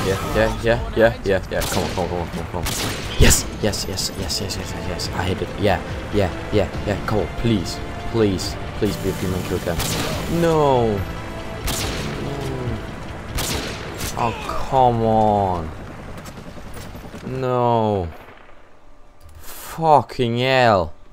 Yeah. Come on. Yes. I hit it. Yeah. Come on, please be a female kill cam. No. Oh, come on. No. Fucking hell.